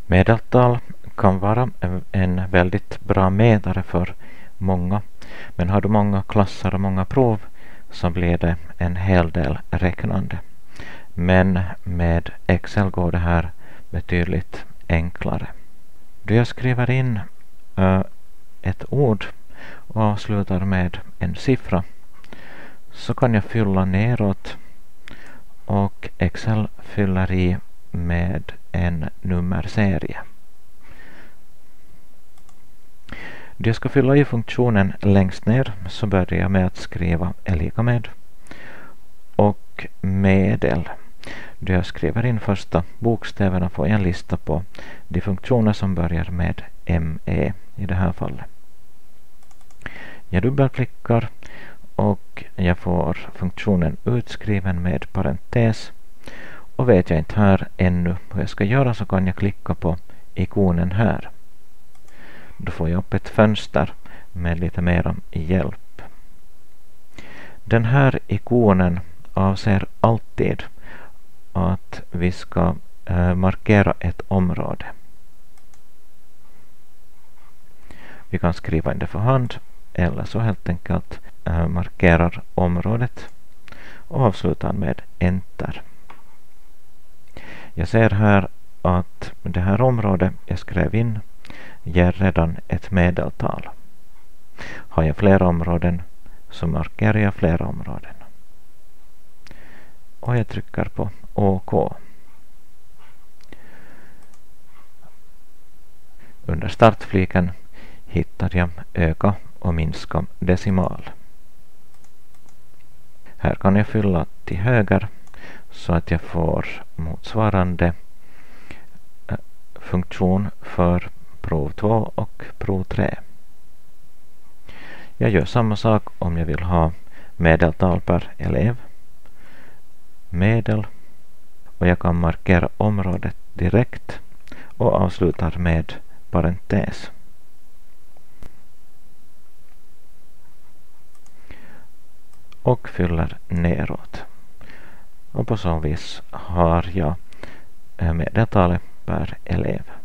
Medeltal kan vara en väldigt bra mätare för många, men har du många klasser och många prov så blir det en hel del räknande. Men med Excel går det här betydligt enklare. Då jag skriver in ett ord och avslutar med en siffra så kan jag fylla neråt och Excel fyller i med en nummerserie. Då jag ska fylla i funktionen längst ner så börjar jag med att skriva är lika med och medel. Då jag skriver in första bokstäverna får jag en lista på de funktioner som börjar med ME i det här fallet. Jag dubbelklickar och jag får funktionen utskriven med parentes. Och vet jag inte här ännu hur jag ska göra så kan jag klicka på ikonen här. Då får jag upp ett fönster med lite mera hjälp. Den här ikonen avser alltid att vi ska markera ett område. Vi kan skriva in det för hand eller så helt enkelt markerar området och avslutar med enter. Jag ser här att det här området jag skrev in ger redan ett medeltal. Har jag flera områden så markerar jag flera områden. Och jag trycker på OK. Under startfliken hittar jag öka och minska decimal. Här kan jag fylla till höger så att jag får motsvarande funktion för prov 2 och prov 3. Jag gör samma sak om jag vill ha medeltal per elev. Medel. Och jag kan markera området direkt och avslutar med parentes. Och fyller neråt. Och på så vis har jag medeltalet per elev.